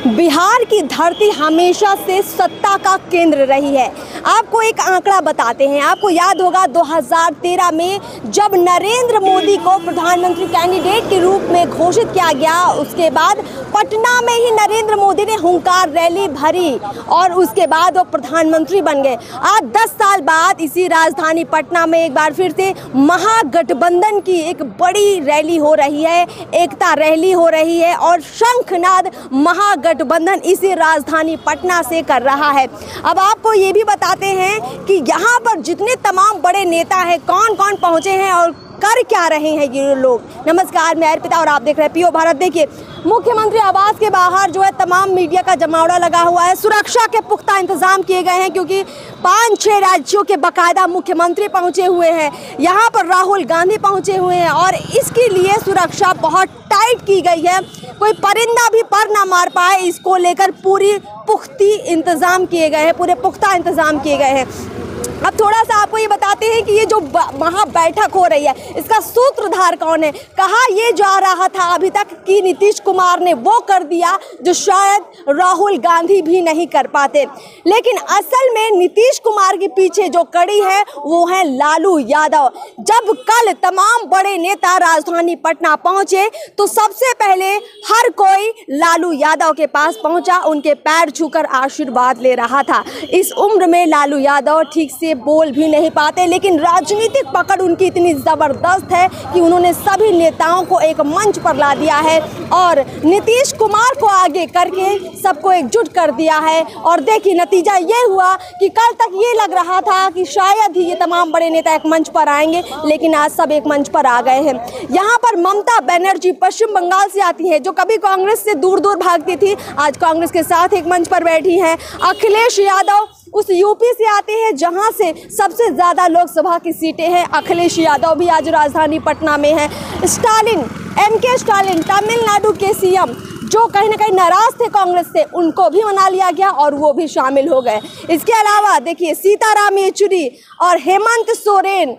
बिहार की धरती हमेशा से सत्ता का केंद्र रही है। आपको एक आंकड़ा बताते हैं। आपको याद होगा 2013 में जब नरेंद्र मोदी को प्रधानमंत्री कैंडिडेट के रूप में घोषित किया गया, उसके बाद पटना में ही नरेंद्र मोदी ने हुंकार रैली भरी और उसके बाद वो प्रधानमंत्री बन गए। आज 10 साल बाद इसी राजधानी पटना में एक बार फिर से महागठबंधन की एक बड़ी रैली हो रही है, एकता रैली हो रही है और शंखनाद महागठबंधन इसी राजधानी पटना से कर रहा है। अब आपको ये भी बताते हैं कि यहाँ पर जितने तमाम बड़े नेता हैं, कौन कौन पहुँचे हैं और कर क्या रहे हैं ये लोग। नमस्कार, मैं अर्पिता और आप देख रहे हैं पीओ भारत। देखिए, मुख्यमंत्री आवास के बाहर जो है तमाम मीडिया का जमावड़ा लगा हुआ है। सुरक्षा के पुख्ता इंतजाम किए गए हैं क्योंकि 5-6 राज्यों के बाकायदा मुख्यमंत्री पहुंचे हुए हैं। यहाँ पर राहुल गांधी पहुंचे हुए हैं और इसके लिए सुरक्षा बहुत टाइट की गई है। कोई परिंदा भी पर ना मार पाए, इसको लेकर पूरी पुख्ती इंतजाम किए गए हैं, पूरे पुख्ता इंतजाम किए गए हैं। अब थोड़ा सा आपको ये बताते हैं कि ये जो वहाँ बैठक हो रही है, इसका सूत्रधार कौन है। कहा ये जा रहा था अभी तक कि नीतीश कुमार ने वो कर दिया जो शायद राहुल गांधी भी नहीं कर पाते, लेकिन असल में नीतीश कुमार के पीछे जो कड़ी है वो है लालू यादव। जब कल तमाम बड़े नेता राजधानी पटना पहुंचे तो सबसे पहले हर कोई लालू यादव के पास पहुंचा, उनके पैर छूकर आशीर्वाद ले रहा था। इस उम्र में लालू यादव ठीक से बोल भी नहीं पाते, लेकिन राजनीतिक पकड़ उनकी इतनी जबरदस्त है कि उन्होंने सभी नेताओं को एक मंच पर ला दिया है और नीतीश कुमार को आगे करके सबको एकजुट कर दिया है। और देखिए, नतीजा ये हुआ कि कल तक ये लग रहा था कि शायद ही ये तमाम बड़े नेता एक मंच पर आएंगे, लेकिन आज सब एक मंच पर आ गए हैं। यहाँ पर ममता बनर्जी पश्चिम बंगाल से आती है, जो कभी कांग्रेस से दूर दूर भागती थी, आज कांग्रेस के साथ एक मंच पर बैठी हैं। अखिलेश यादव उस यूपी से आते हैं जहां से सबसे ज़्यादा लोकसभा की सीटें हैं। अखिलेश यादव भी आज राजधानी पटना में है। स्टालिन, एमके स्टालिन, तमिलनाडु के सीएम, जो कहीं ना कहीं नाराज थे कांग्रेस से, उनको भी मना लिया गया और वो भी शामिल हो गए। इसके अलावा देखिए, सीताराम येचुरी और हेमंत सोरेन,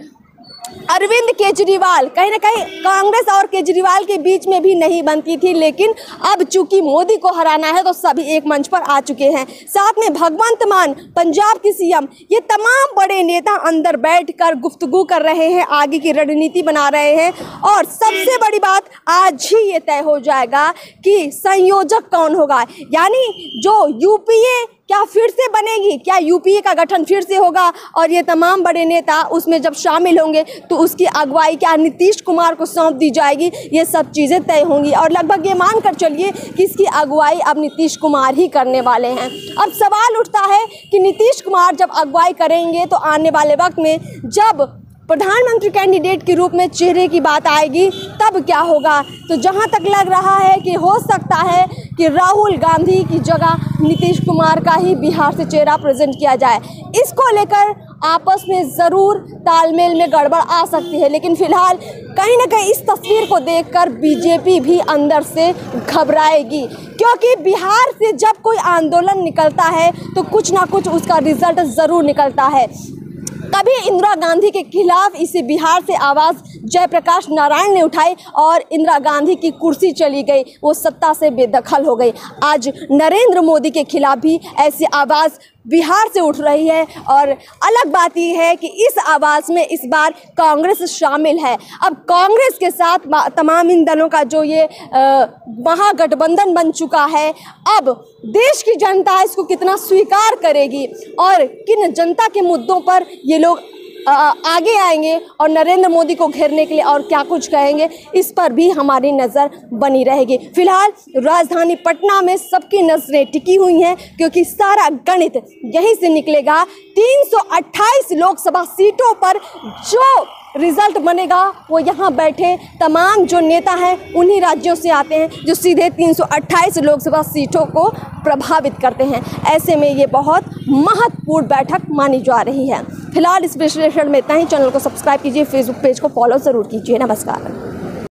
अरविंद केजरीवाल, कहीं ना कहीं कांग्रेस और केजरीवाल के बीच में भी नहीं बनती थी, लेकिन अब चूंकि मोदी को हराना है तो सभी एक मंच पर आ चुके हैं। साथ में भगवंत मान, पंजाब के सीएम, ये तमाम बड़े नेता अंदर बैठकर गुफ्तगू कर रहे हैं, आगे की रणनीति बना रहे हैं। और सबसे बड़ी बात, आज ही ये तय हो जाएगा कि संयोजक कौन होगा, यानी जो यूपीए क्या फिर से बनेगी, क्या यूपीए का गठन फिर से होगा और ये तमाम बड़े नेता उसमें जब शामिल होंगे तो उसकी अगुवाई क्या नीतीश कुमार को सौंप दी जाएगी, ये सब चीज़ें तय होंगी। और लगभग ये मान कर चलिए कि इसकी अगुवाई अब नीतीश कुमार ही करने वाले हैं। अब सवाल उठता है कि नीतीश कुमार जब अगुवाई करेंगे तो आने वाले वक्त में जब प्रधानमंत्री कैंडिडेट के रूप में चेहरे की बात आएगी तब क्या होगा। तो जहां तक लग रहा है कि हो सकता है कि राहुल गांधी की जगह नीतीश कुमार का ही बिहार से चेहरा प्रेजेंट किया जाए। इसको लेकर आपस में ज़रूर तालमेल में गड़बड़ आ सकती है, लेकिन फिलहाल कहीं ना कहीं इस तस्वीर को देखकर बीजेपी भी अंदर से घबराएगी, क्योंकि बिहार से जब कोई आंदोलन निकलता है तो कुछ ना कुछ उसका रिजल्ट ज़रूर निकलता है। कभी इंदिरा गांधी के खिलाफ इसे बिहार से आवाज़ जयप्रकाश नारायण ने उठाई और इंदिरा गांधी की कुर्सी चली गई, वो सत्ता से बेदखल हो गई। आज नरेंद्र मोदी के खिलाफ भी ऐसी आवाज़ बिहार से उठ रही है और अलग बात यह है कि इस आवाज़ में इस बार कांग्रेस शामिल है। अब कांग्रेस के साथ तमाम इन दलों का जो ये महागठबंधन बन चुका है, अब देश की जनता इसको कितना स्वीकार करेगी और किन जनता के मुद्दों पर ये लोग आगे आएंगे और नरेंद्र मोदी को घेरने के लिए और क्या कुछ कहेंगे, इस पर भी हमारी नज़र बनी रहेगी। फिलहाल राजधानी पटना में सबकी नज़रें टिकी हुई हैं, क्योंकि सारा गणित यहीं से निकलेगा। 328 लोकसभा सीटों पर जो रिजल्ट बनेगा वो यहाँ बैठे तमाम जो नेता हैं उन्हीं राज्यों से आते हैं जो सीधे 328 लोकसभा सीटों को प्रभावित करते हैं। ऐसे में ये बहुत महत्वपूर्ण बैठक मानी जा रही है। फिलहाल इस विश्लेषण में इतना ही। चैनल को सब्सक्राइब कीजिए, फेसबुक पेज को फॉलो ज़रूर कीजिए। नमस्कार।